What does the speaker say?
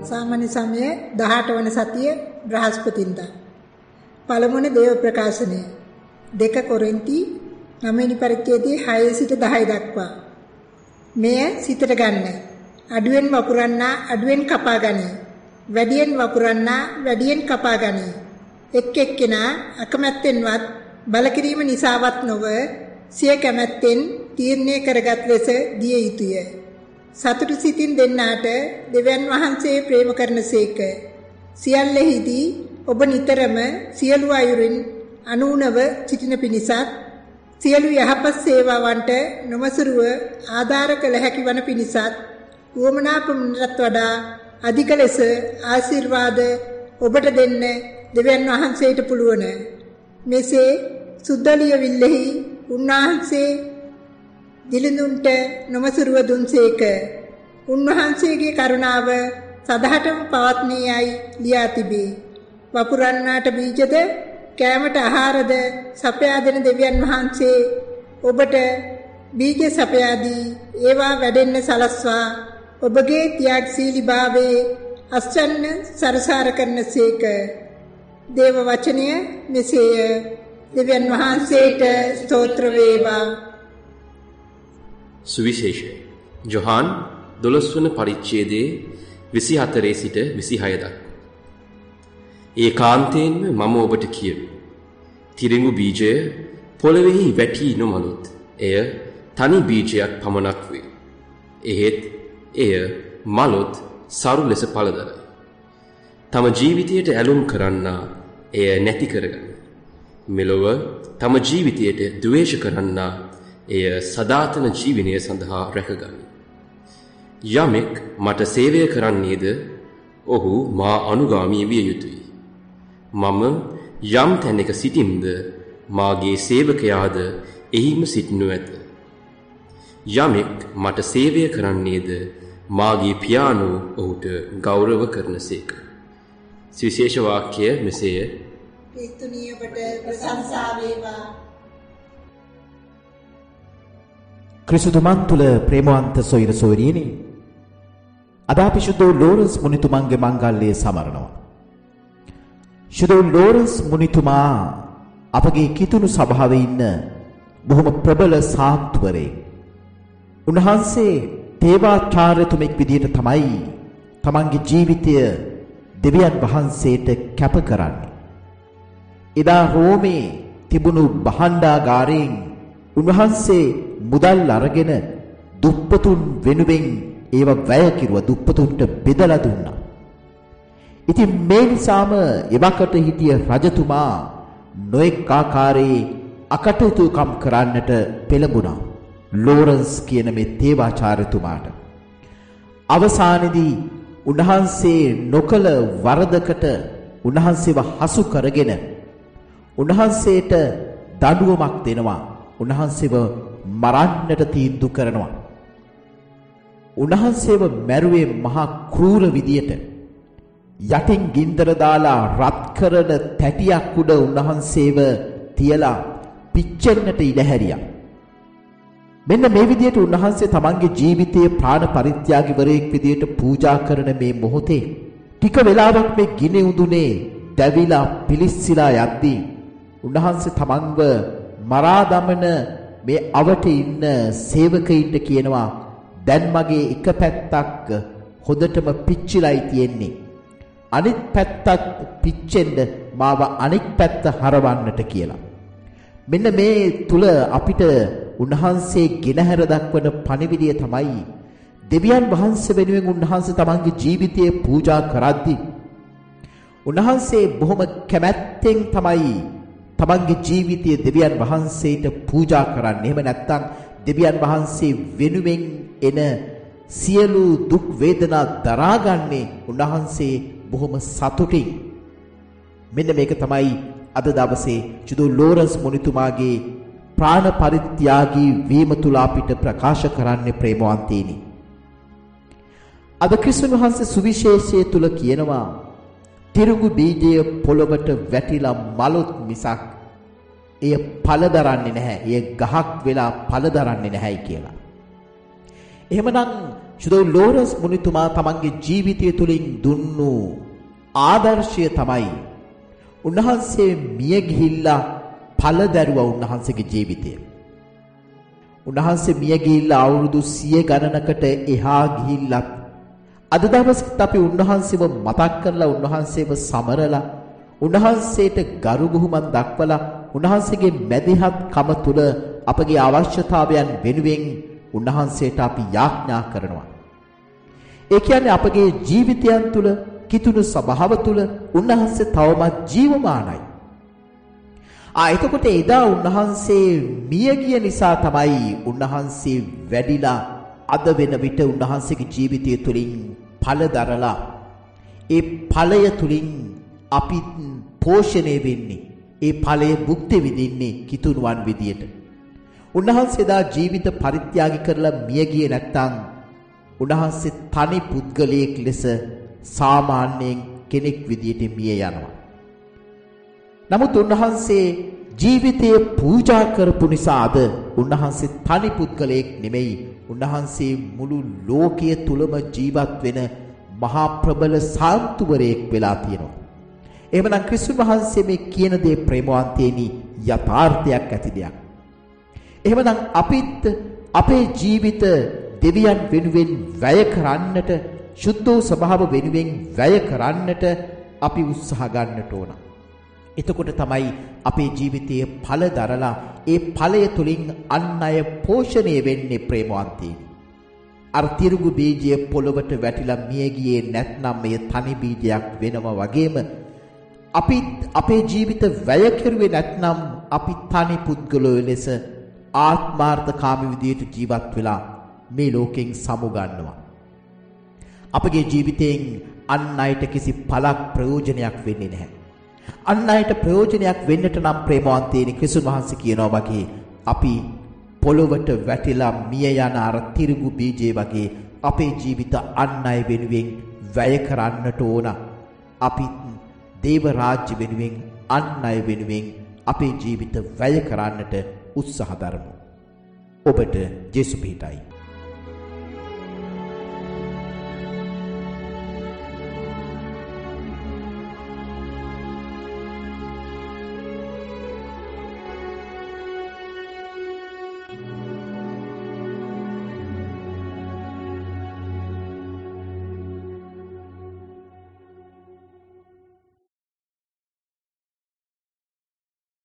සාමාන්‍ය සමය 18 වන සතිය බ්‍රහස්පතින්දා. පළමුවන දේව ප්‍රකාශනය 2 කොරින්ති 9 වෙනි පරිච්ඡේදයේ 6 සිට 10 දක්වා. මෙය සිතට ගන්න. අඩුවෙන් වපුරන්නා අඩුවෙන් කපා ගනී. වැඩියෙන් වපුරන්නා වැඩියෙන් කපා ගනී. එක් එක්කෙනා අකමැත්තෙන්වත් බලකිරීම නිසාවත් නොව සිය කැමැත්තෙන් තීරණය කරගත් ලෙස දිය යුතුය. සතුටු සිතින් දෙන්නාට දෙවියන් වහන්සේ ප්‍රේම කරනසේක. සියල්ලෙහිදී ඔබ නිතරම සියලු අයුරින් අනුනව සිටින පිණිසත් සියලු යහපත් සේවාවන්ට නොමසුරුව ආධාර කළ හැකි වන පිණිසත් උවමනා ප්‍රමුණටත් වඩා අධික ලෙස ආශිර්වාද ඔබට දෙන්න දෙවියන් වහන්සේට පුළුවන්. මෙසේ සුද්ධලිය විල්ලෙහි උන්වහන්සේ දිලිඳුන්ට නොමසුරුව දුන්සේක. උන්වහන්සේගේ කරුණාව සදහටම පවත්නියයි ලියා තිබේ. වපුරන්නාට බීජද කෑමට ආහාරද සපයා දෙන දෙවියන් වහන්සේ ඔබට බීජ සපයා දී ඒවා වැඩෙන්න සලස්වා ඔබගේ ත්‍යාගශීලීභාවයේ අස්චන්න සරසාර කරනසේක. දේව වචනය මෙසේය. දෙවියන් වහන්සේට ස්තෝත්‍ර වේවා. සුවිශේෂය ජොහාන් 12 වන පරිච්ඡේදයේ 24 සිට 26 දක්වා. ඒකාන්තයෙන්ම මම ඔබට කියමි. තිරිඟු බීජය පොළොවේහි වැටි නොමලොත් එය තනි බීජයක් පමණක් වේ. එහෙත් එය මලොත් සරු ලෙස පළදරයි. තම ජීවිතයට ඇලුම් කරන්නා එය නැති කරගනී. මෙලොව තම ජීවිතයට ද්වේෂ කරන්නා එය සදාතන ජීවනය සඳහා රැකගනී. යමෙක් මට සේවය කරන්නේද ඔහු මා අනුගාමී විය යුතුය. මම යම් තැනක සිටින්ද මාගේ සේවකයාද එහිම සිටිනු ඇත. යමෙක් මට සේවය කරන්නේද මාගේ පියාණෝ ඔහුට ගෞරව කරනසේක. සවිශේෂ වාක්‍ය මෙසේය. ක්‍රිස්තුනීය ඔබට ප්‍රශංසා වේවා. ක්‍රිස්තුතුමන් තුළ ප්‍රේමවන්ත සොයිර සොයරියනි, අද අපි ශුද්ධ ලෝරන්ස් මුනිතුමන්ගේ මංගල්‍යය සමරනවා. ශුද්ධ ලෝරන්ස් මුනිතුමා අපගේ කිතුණු සභාවේ ඉන්න බොහොම ප්‍රබල සාත්වරයෙක්. උන්වහන්සේ තේවාචාර්යතුමෙක් විදියට තමයි තමන්ගේ ජීවිතය දෙවියන් වහන්සේට කැප කරන්නේ. එදා රෝමේ තිබුණු භාණ්ඩාගාරයෙන් උන්වහන්සේ මුදල් අරගෙන දුප්පතුන් වෙනුවෙන් ඒව වැය කිරුවා, දුප්පතුන්ට බෙදලා දුන්නා. ඉතින් මේ නිසාම එවකට හිටිය රජතුමා නොඑක් ආකාරයේ අකටයුතුකම් කරන්නට පෙළඹුණා ලෝරන්ස් කියන මේ තේවාචාර්යතුමාට. අවසානයේදී උන්වහන්සේ නොකල වරදකට උන්වහන්සේව හසු කරගෙන උන්වහන්සේට දඬුවමක් දෙනවා. උන්වහන්සේව මරන්නට තීන්දුව කරනවා. උන්වහන්සේව මැරුවේ මහා ක්‍රූර විදියට. යටින් ගින්දර දාලා රත් කරන තැටියක් උඩ උන්වහන්සේව තියලා පිච්චෙන්නට ඉඩ හැරියා. මෙන්න මේ විදියට උන්වහන්සේ තමන්ගේ ජීවිතයේ ප්‍රාණ පරිත්‍යාගිවරයෙක් විදියට පූජා කරන මේ මොහොතේ ටික වෙලාවක් මේ ගිනි උඳුනේ දැවිලා පිලිස්සලා යද්දී උන්වහන්සේ තමන්ව මරා දමන මේ අවට ඉන්න සේවකයින්ට කියනවා, දැන් මගේ එක පැත්තක් හොදටම පිච්චිලායි තියෙන්නේ, අනිත් පැත්තත් පිච්චෙන්න මාව අනිත් පැත්ත හරවන්නට කියලා. මෙන්න මේ තුල අපිට උන්වහන්සේ ගෙනහැර දක්වන පණිවිඩය තමයි දෙවියන් වහන්සේ වෙනුවෙන් උන්වහන්සේ තමන්ගේ ජීවිතය පූජා කරද්දී උන්වහන්සේ බොහොම කැමැත්තෙන් තමයි තමන්ගේ ජීවිතය දෙවියන් වහන්සේට පූජා කරන්නේ. එහෙම නැත්නම් දෙවියන් වහන්සේ වෙනුවෙන් එන සියලු දුක් වේදනා දරාගන්නේ උන්වහන්සේ බොහොම සතුටින්. මෙන්න මේක තමයි අද දවසේ චුදු ලෝරන්ස් මුනිතුමාගේ ප්‍රාණ පරිත්‍යාගී වීම තුල අපිට ප්‍රකාශ කරන්නේ ප්‍රේමවන්තීනි. අද ක්‍රිස්තුන් වහන්සේ සුවිශේෂයේ තුල කියනවා තිරුඟු බීජය පොළොවට වැටිලා මලොත් මිසක් එය ඵල දරන්නේ නැහැ. එය ගහක් වෙලා ඵල දරන්නේ නැහැයි කියලා. එහෙමනම් ශුදෝ ලෝරස් මුනිතුමා තමන්ගේ ජීවිතය තුළින් දුන්නු ආදර්ශය තමයි උන්වහන්සේ මිය ගිහිල්ලා ඵල දැරුවා උන්වහන්සේගේ ජීවිතය. උන්වහන්සේ මිය ගිහිල්ලා අවුරුදු 100 ගණනකට එහා ගිහිල්ලත් අද දවසේත් අපි උන්වහන්සේව මතක් කරලා උන්වහන්සේව සමරලා උන්වහන්සේට ගරු බුහුමන් දක්වලා උන්වහන්සේගේ මැදිහත් කම තුල අපගේ අවශ්‍යතාවයන් වෙනුවෙන් උන්වහන්සේට අපි යාඥා කරනවා. ඒ කියන්නේ අපගේ ජීවිතයන් තුල කිතුණු ස්වභාව තුල උන්වහන්සේ තවමත් ජීවමානයි. එතකොට එදා උන්වහන්සේ මිය ගිය නිසා තමයි උන්වහන්සේ වැඩිලා අද වෙන විට උන්වහන්සේගේ ජීවිතය තුළින් ඵල දරලා ඒ ඵලය තුළින් අපි පෝෂණය වෙන්නේ. ඒ ඵලයේ භුක්ති විඳින්නේ කිතුණුවන් විදියට. උන්වහන්සේ දා ජීවිත පරිත්‍යාගී කරලා මිය ගියේ නැත්නම් උන්වහන්සේ තනි පුද්ගලයෙක් ලෙස සාමාන්‍යයෙන් කෙනෙක් විදියට මිය යනවා. නමුත් උන්වහන්සේ ජීවිතය පූජා කරපු නිසාද උන්වහන්සේ තනි පුද්ගලයෙක් නෙමෙයි. උන්වහන්සේ මුළු ලෝකයේ තුලම ජීවත් වෙන මහා ප්‍රබල සාන්තුවරයෙක් වෙලා තියෙනවා. එහෙමනම් ක්‍රිස්තුන් වහන්සේ මේ කියන දේ ප්‍රේමවන්තේනි යථාර්ථයක් ඇති දෙයක්. එහෙමනම් අපිත් අපේ ජීවිත දෙවියන් වෙනුවෙන් වැය කරන්නට, සුද්ධ ස්වභාව වෙනුවෙන් වැය කරන්නට අපි උත්සාහ ගන්නට ඕන. එතකොට තමයි අපේ ජීවිතයේ ඵල දරලා ඒ ඵලය තුලින් අන් අය පෝෂණය වෙන්නේ ප්‍රේමවන්තී. අර තිරුගු බීජය පොළොවට වැටිලා මිය ගියේ නැත්නම් මේ තනි බීජයක් වෙනවා වගේම අපි අපේ ජීවිත වැය කෙරුවේ නැත්නම් අපි තනි පුද්ගලයෝ ලෙස ආත්මාර්ථකාමී විදියට ජීවත් වෙලා මේ ලෝකෙන් සමු ගන්නවා. අපගේ ජීවිතයෙන් අන් අයට කිසි පළක් ප්‍රයෝජනයක් වෙන්නේ නැහැ. අන් අයට ප්‍රයෝජනයක් වෙන්නට නම් ප්‍රේමවන්තේනි ක්‍රිස්තුන් වහන්සේ කියනවා වගේ අපි පොළොවට වැටිලා මිය යන අර තිරුගු බීජේ වගේ අපේ ජීවිත අන් අය වෙනුවෙන් වැය කරන්නට ඕන. අපි දේව රාජ්‍ය වෙනුවෙන් අන් අය වෙනුවෙන් අපේ ජීවිත වැය කරන්නට උත්සාහ දරමු. ඔබට ජේසු පිහිටයි.